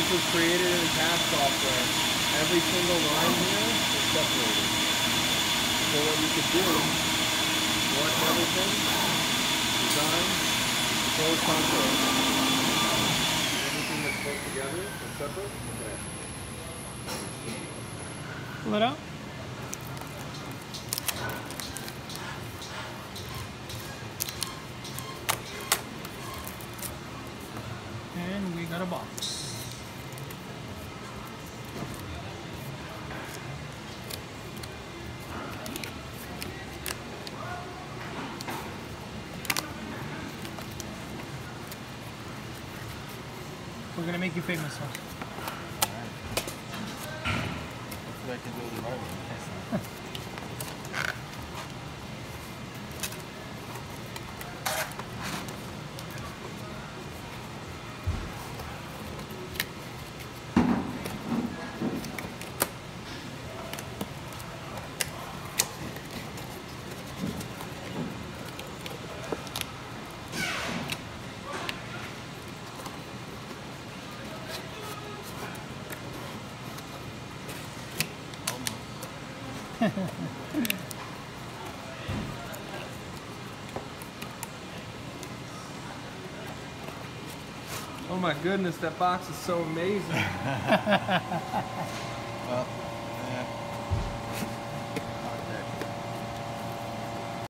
This was created in a CAD software. Every single line here is separated. So what you could do, select everything, design, close control. Everything that's put together is separate. Okay. Pull it out. And we got a box. We're gonna make you famous, huh? Hopefully I can do it the right way. Oh my goodness, that box is so amazing. Well,